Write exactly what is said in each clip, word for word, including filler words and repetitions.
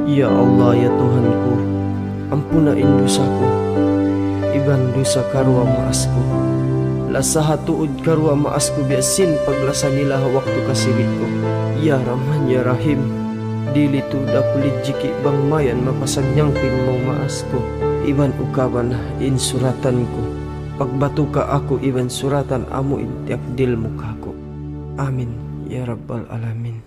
Ya Allah ya Tuhanku, ampunain dosaku, iban dosa karua maasku. Lasaha tuud karua maasku biasin paglasanilah waktu kasiriku. Ya Rahman ya Rahim, dili tu dapulit jiki bang mayan mapasanyangpin mo maasku. Iban ukaban in suratanku, pagbatuka aku iban suratan amu in tiakdil mukaku. Amin ya Rabbal Alamin.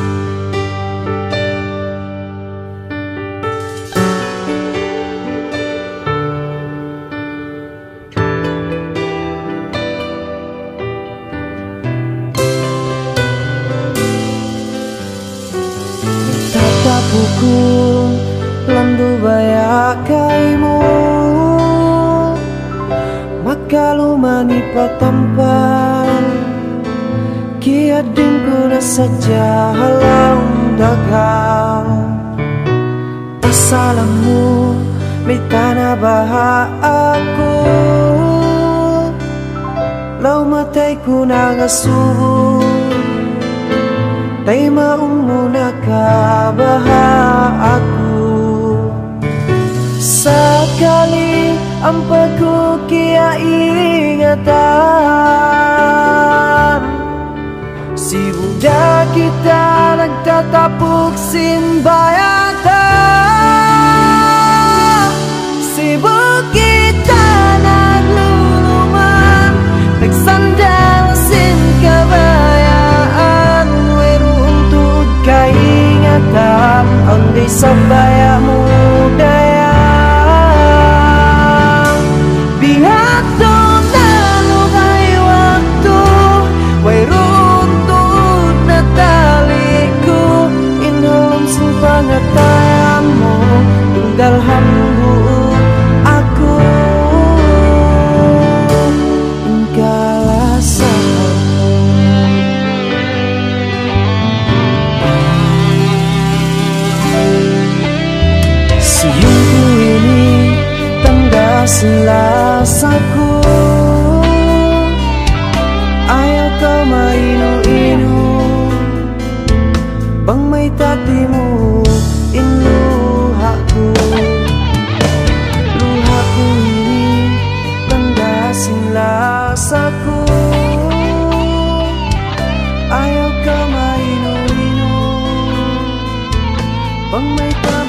Hukum landu bayak kaimu, maka lumani patampan kiadinku saja halau dagang. Assalamu mitana baha aku, lau mataiku nagasubuh Taima umunaka baha aku. Sekali ampaku kia ingatan, si budak kita nagtatapuk simbayata. Sibuk kita nagluluman, nagsandal sin kabayaan. Kaingatan ang di sabaya mudayang. Bihat doon naluhay waktu, way runtut na taliku. Inhalom sin pangatayan mo, tinggalhan buo ako. Ingkalasan siungku ini tanda selasaku. Ayo kau mainu-inu, bang may tatimu inu hakku. Luhaku ini tanda selasaku. Ayo kau mainu-inu, bang may tatimu